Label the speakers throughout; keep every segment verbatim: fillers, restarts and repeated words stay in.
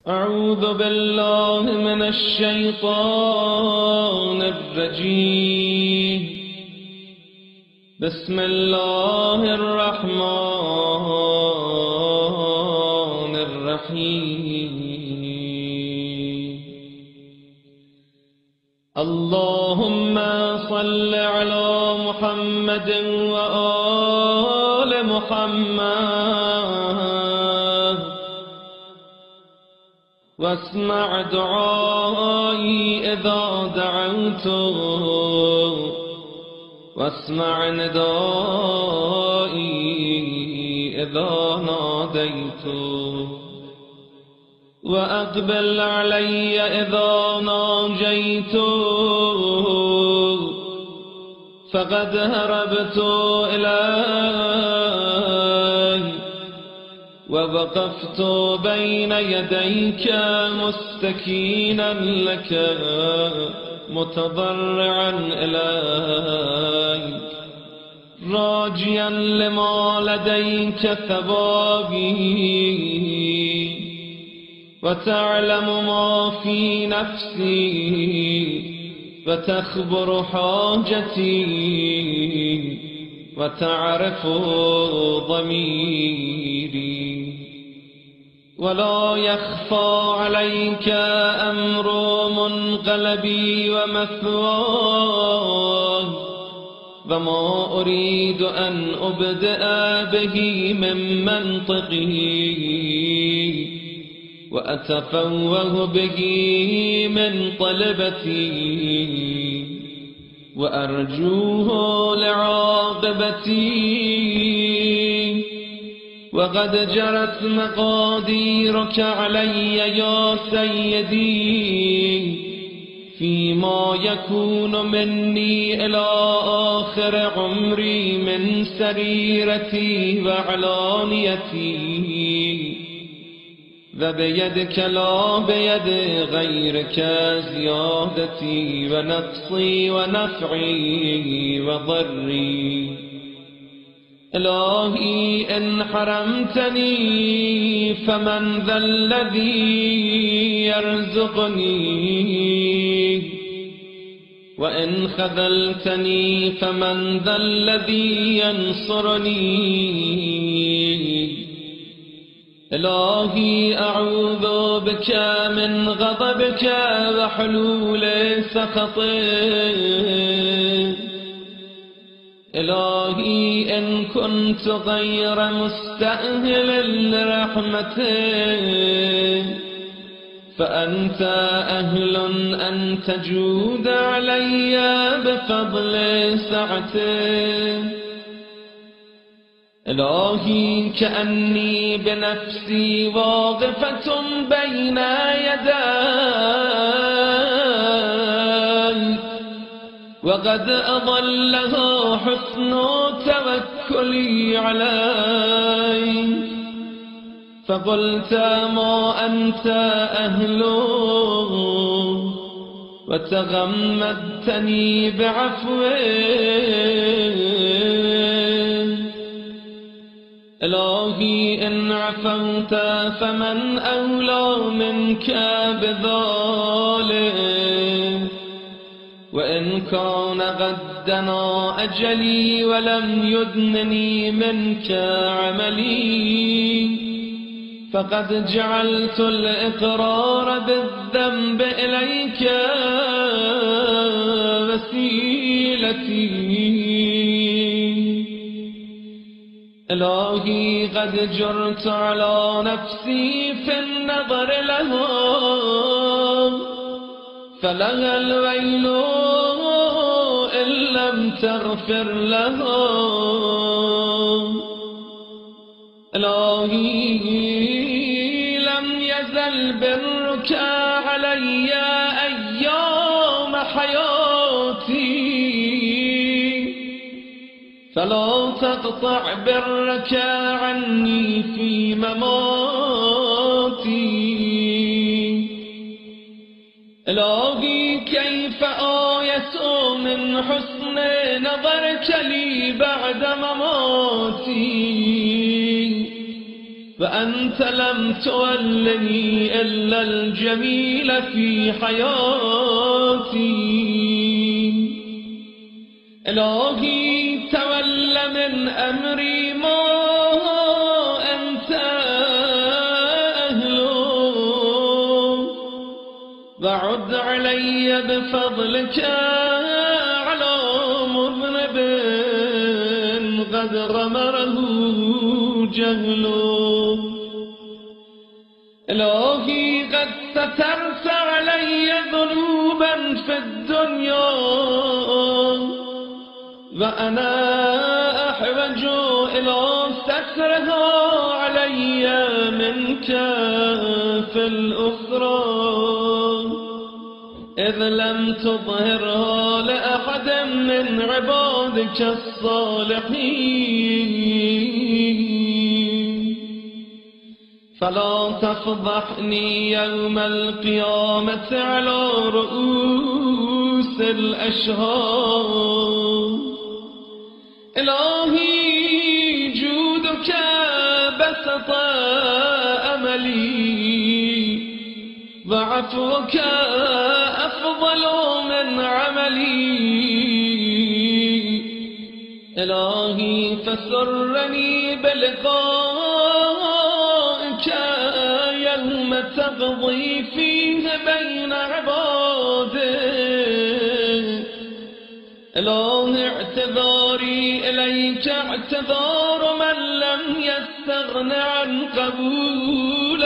Speaker 1: أعوذ بالله من الشيطان الرجيم. بسم الله الرحمن الرحيم. اللهم صل على محمد وآل محمد واسمع دعائي إذا دعوت واسمع ندائي إذا ناديت وأقبل علي إذا ناجيت فقد هربت إليك ووقفت بين يديك مستكينا لك متضرعا إليك راجيا لما لديك ثوابي وتعلم ما في نفسي وتخبر حاجتي وتعرف ضميري ولا يخفى عليك أمر منقلبي ومثواي وما أريد أن أبدأ به من منطقه وأتفوه به من طلبتي وأرجوه لعاقبتي وقد جرت مقاديرك علي يا سيدي فيما يكون مني إلى آخر عمري من سريرتي وعلانيتي وبيدك لا بيد غيرك زيادتي ونقصي ونفعي وضري. إلهي إن حرمتني فمن ذا الذي يرزقني وإن خذلتني فمن ذا الذي ينصرني. إلهي أعوذ بك من غضبك وحلول سخطك. إلهي إن كنت غير مستأهل لرحمتك فأنت أهل أن تجود علي بفضل سعتك. إلهي كأني بنفسي واقفة بين يديك وقد أضلها حسن توكلي عليك فقلت ما أنت أهله وتغمدتني بعفوك. إلهي إن عفوت فمن أولى منك بذلك وإن كان قد دنا أجلي ولم يدنني منك عملي فقد جعلت الإقرار بالذنب إليك وسيلتي. إلهي قد جرت على نفسي في النظر لهم فلها الويل إن لم تغفر لهم. إلهي لم يزل برك علي أيام حياتي فلا تقطع برك عني في مماتي. إلهي كيف آيس من حسن نظرك لي بعد مماتي وأنت لم تولني إلا الجميل في حياتي. إلهي تول من أمري ما أنت أهله، وعد علي بفضلك على مذنب قد غمره جهله. إلهي قد سترت علي ذنوبا في الدنيا، وأنا أحوج إلى سترها علي منك في الأخرى، إذ لم تظهرها لأحد من عبادك الصالحين. فلا تفضحني يوم القيامة على رؤوس الأشهاد. إلهي جودك بسط أملي، وعفوك أفضل من عملي. إلهي فسرني بلقائك يوم تقضي فيه بين عبادك. إلهي اعتذاري إليك اعتذار من لم يستغن عن قبول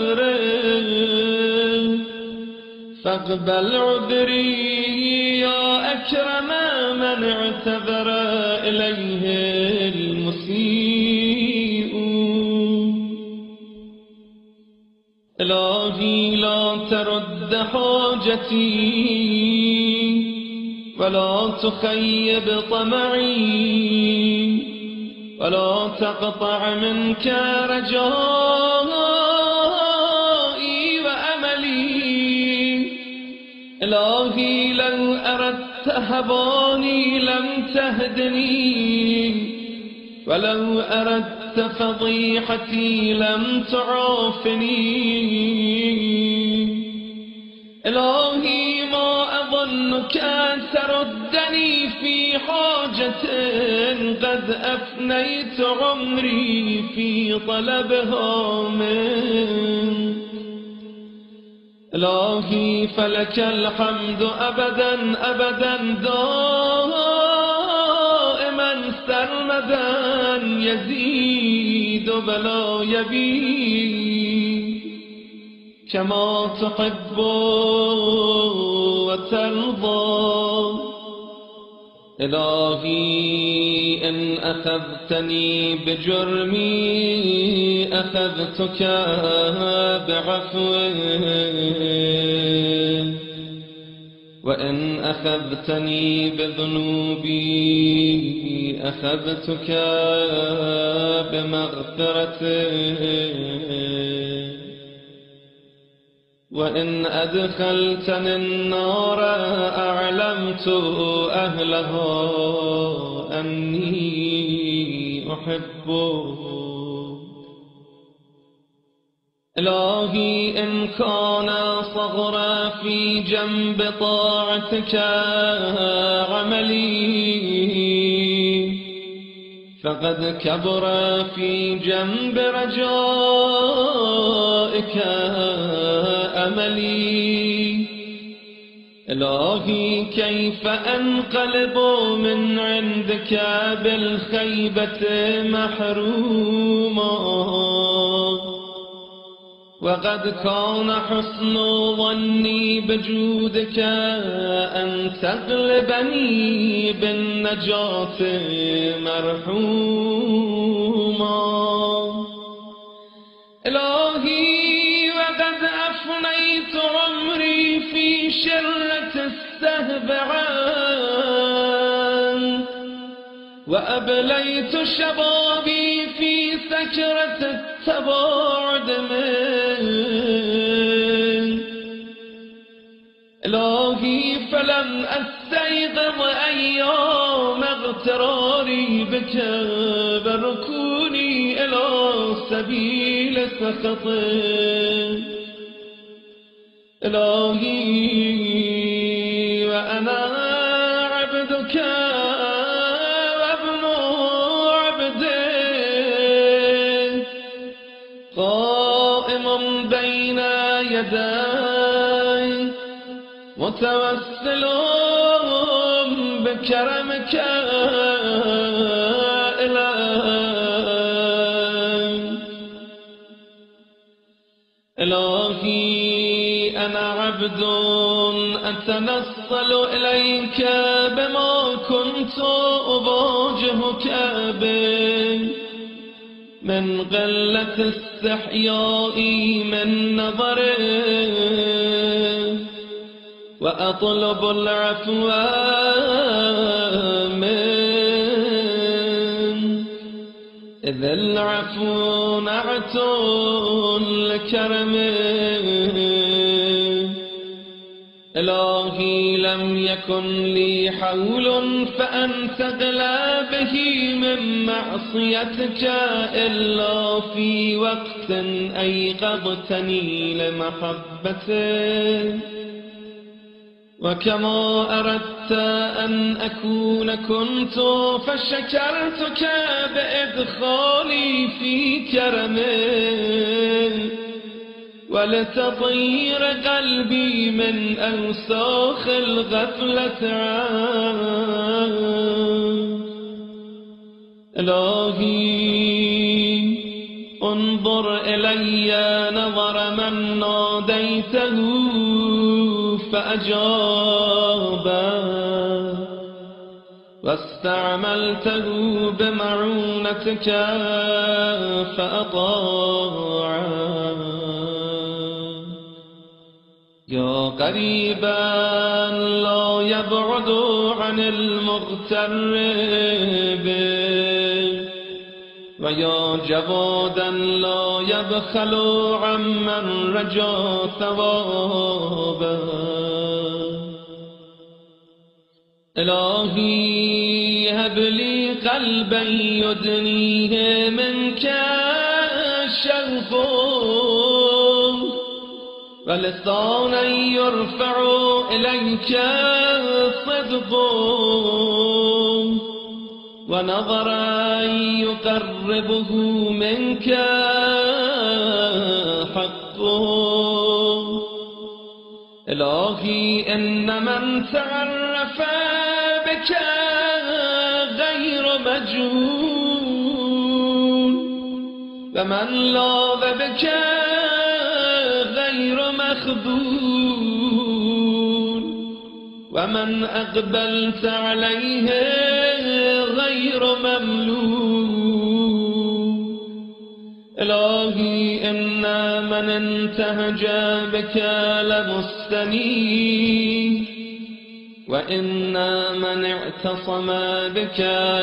Speaker 1: عذره، فاقبل عذري يا أكرم من اعتذر إليه المسيء. إلهي لا ترد حاجتي ولا تخيب طمعي، ولا تقطع منك رجائي وأملي. إلهي لو أردت هباني لم تهدني، ولو أردت فضيحتي لم تعافني. إلهي ما أظنك تردني في حاجة قد أفنيت عمري في طلبها منك. إلهي فلك الحمد أبدا أبدا دائما سرمدا يزيد بلا يبيد، كما تحب وترضى. إلهي إن أخذتني بجرمي أخذتك بعفوك، وإن أخذتني بذنوبي أخذتك بمغفرتك. وإن أدخلتني النار أعلمت أهلها أني أحبك. إلهي إن كان صغرا في جنب طاعتك عملي، فقد كبر في جنب رجائك أملي. إلهي كيف أنقلب من عندك بالخيبة محروما، وقد كان حسن ظني بجودك أن تغلبني بالنجاة مرحوما. إلهي وقد أفنيت عمري في شرة السهب عنك، وأبليت شبابي في سكرة التباعد منك. إلهي فلم أستيقظ أيام اغتراري بك بركوني إلى إلى سبيل سخطك إلهي وأنا عبدك وابن عبدك قائم بين يديك متوسل بكرمك إلهي أنا عبد أتنصل إليك بما كنت أواجهك به من قلة استحيائي من نظرك وأطلب العفو منك إذ العفو نعت لكرمك إلهي لم يكن لي حول فأنتقل به من معصيتك إلا في وقت أيقظتني لمحبتك وكما أردت أن أكون كنت فشكرتك بإدخالي في كرمك ولتطير قلبي من أوساخ الغفلة عنك إلهي انظر إلي نظر من ناديته فأجابه واستعملته بمعونتك فأطاعه يا قريبا لا يبعد عن المغتر به ويا جوادا لا يبخل عمن رجا ثوابه إلهي هب لي قلبا يدنيه منك شغفه ولسانا يرفع إليك صدقه ونظرا يقربه منك حقه إلهي إن من تعرف بك غير مجهول ومن لاذ بك غير مخذول ومن أقبلت عليه غير مملوك إلهي إن من انتهج بك لمستنير وإن من اعتصم بك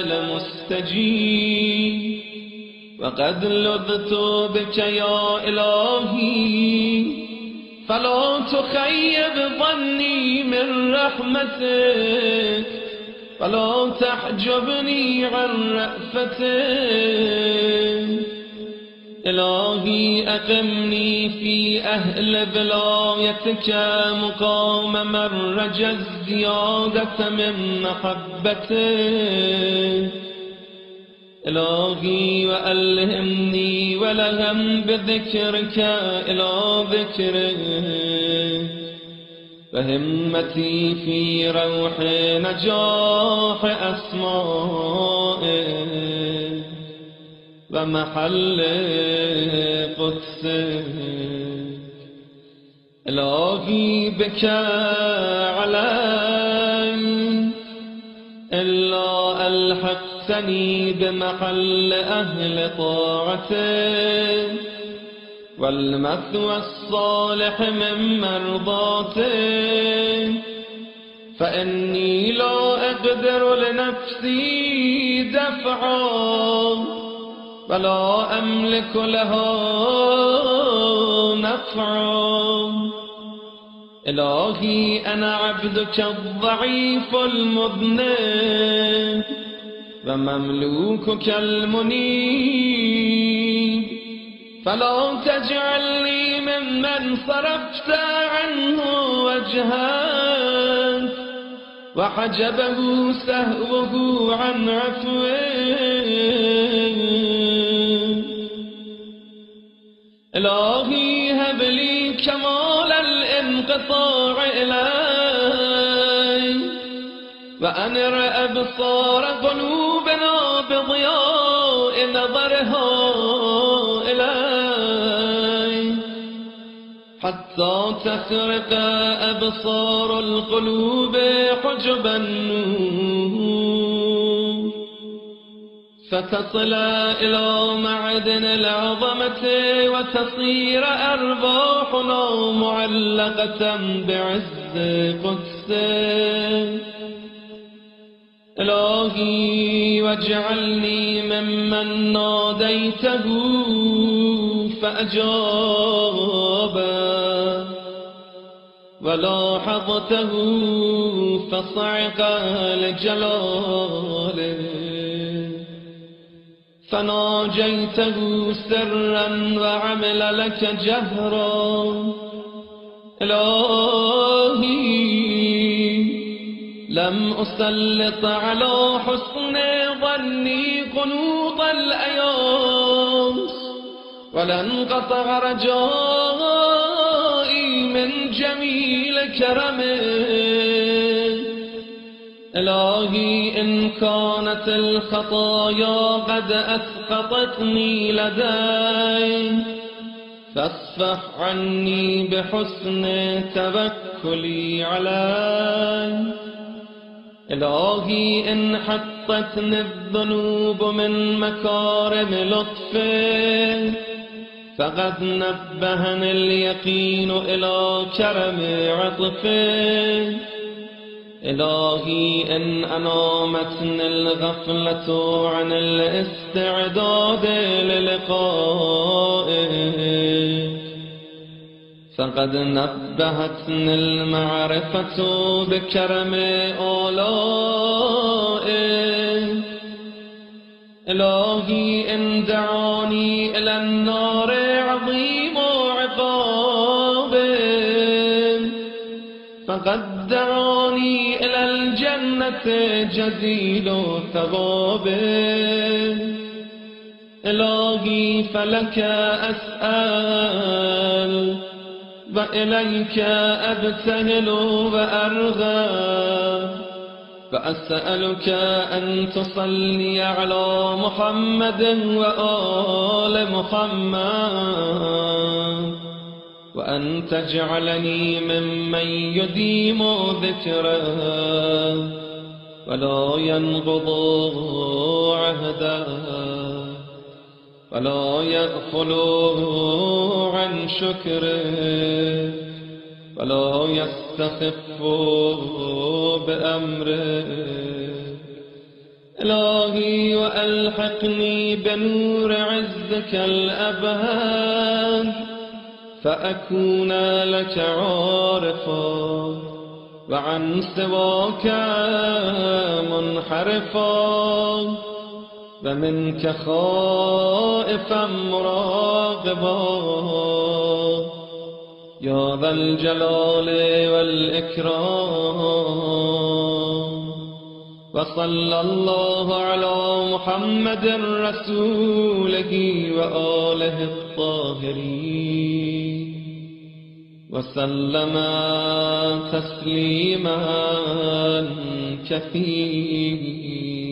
Speaker 1: لمستجيب وقد لذت بك يا إلهي فلا تخيب ظني من رحمتك فلا تحجبني عن رأفتك إلهي أقمني في أهل بلايتك مقام من رجا الزيادة من محبتك إلهي وألهمني ولهم بذكرك إلى ذكرك وهمتي في روح نجاح أسمائك ومحل قدسك إلهي بك علي إلا ألحقتني بمحل أهل طاعتك والمثوى الصالح من مرضاتك فإني لا أقدر لنفسي دفعا ولا أملك لها نفعا إلهي أنا عبدك الضعيف المذنب ومملوكك المنيب فلا تجعلني ممن صرفت عنه وجهك وحجبه سهوه عن عفوك. إلهي هب لي كمال الانقطاع إليك وأنر أبصار قلوبنا بضياء نظرها إليك حتى تخرق أبصار القلوب حجب النور فتصل إلى معدن العظمة وتصير أرواحنا معلقة بعز قدسك. إلهي واجعلني ممن ناديته فأجاب ولاحظته فصعق لجلاله فناجيته سرا وعمل لك جهرا. إلهي لم أسلط على حسن ظني قنوط الأياس ولن قطع رجائي من جميل كرمك. إلهي إن كانت الخطايا قد أسقطتني لديك فاصفح عني بحسن توكلي عليك. إلهي إن حطتني الذنوب من مكارم لطفك فقد نبهني اليقين إلى كرم عطفك. إلهي إن أنامتني الغفلة عن الاستعداد للقائك فقد نبهتني المعرفة بكرم آلائك. إلهي إن دعاني إلى النار عظيم عقابك فقد دعاني إلى الجنة جزيل ثوابك. إلهي فلك أسأل وإليك أبتهل وأرغب فأسألك أن تصلي على محمد وآل محمد وأن تجعلني ممن يديم ذكره ولا ينقض عهده ولا يغفل عن شكره ولا يستخف بأمره. إلهي وألحقني بنور عزك الأبهى فأكون لك عارفا وعن سواك منحرفا ومنك خائفا مراقبا يا ذا الجلال والإكرام. وصلى الله على محمد رسوله وآله الطاهرين وسلم تسليما كثيرا.